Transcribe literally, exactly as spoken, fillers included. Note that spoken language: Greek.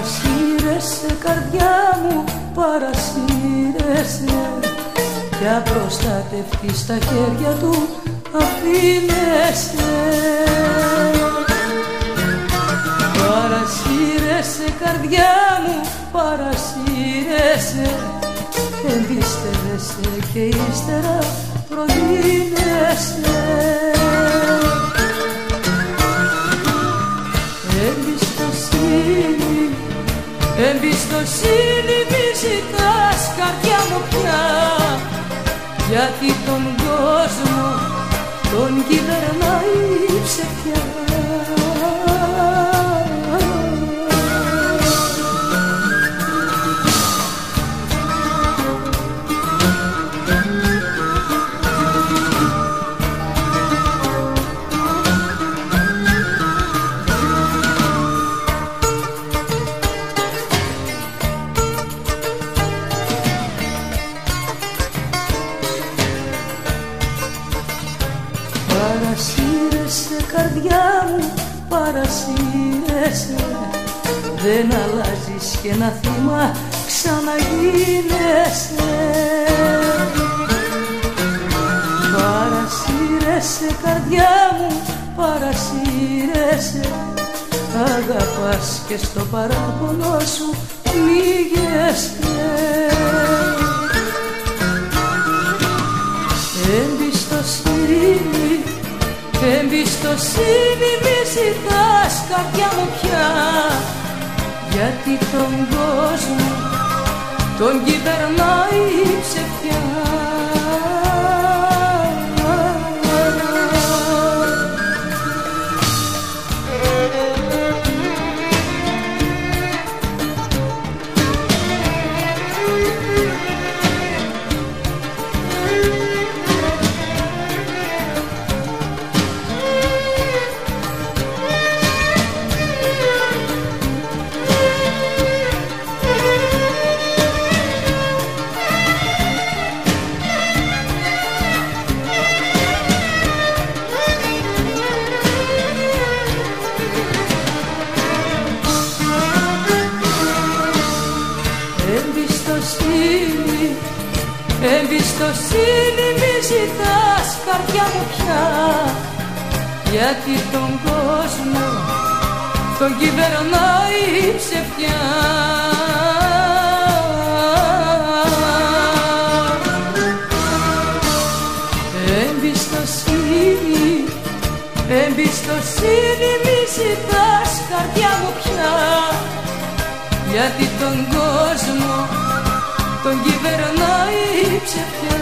Παρασύρεσαι καρδιά μου, παρασύρεσαι κι απροστατευτή στα χέρια του αφήνεσαι. Παρασύρεσαι καρδιά μου, παρασύρεσαι, εμπιστεύεσαι και ύστερα προδίνεσαι. Εμπιστοσύνη, εμπιστοσύνη μη ζητάς καρδιά μου πια, γιατί τον κόσμο τον κυβερνάει η ψευτιά. Παρασύρεσαι καρδιά μου, παρασύρεσαι, δεν αλλάζεις και ένα θύμα ξαναγίνεσαι. Παρασύρεσαι καρδιά μου, παρασύρεσαι, αγαπάς και στο παράπονο σου πλήγεσαι. Εμπιστοσύνη, εμπιστοσύνη μη ζητάς καρδιά μου πια, γιατί τον κόσμο τον κυβερνάει η ψευτιά. Εμπιστοσύνη, εμπιστοσύνη μη ζητάς καρδιά μου πια, γιατί τον κόσμο τον κυβερνάει η ψευτιά. Εμπιστοσύνη, εμπιστοσύνη μη ζητάς καρδιά μου πια, γιατί τον κόσμο τον κυβερνάει η ψευτιά.